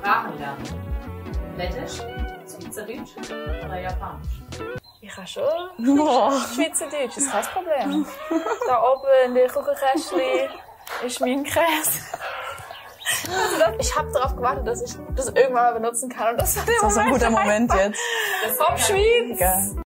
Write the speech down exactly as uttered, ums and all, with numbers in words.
Sprachen lernen. Lettisch, Schweizerdeutsch oder Japanisch? Ich habe schon Schweizerdeutsch, ist kein Problem. Da oben in der Kuchenkästchen ist mein Käse. Also, ich habe darauf gewartet, dass ich das irgendwann mal benutzen kann. Und das war der Das ist ein guter Moment jetzt. Vom Schweiz!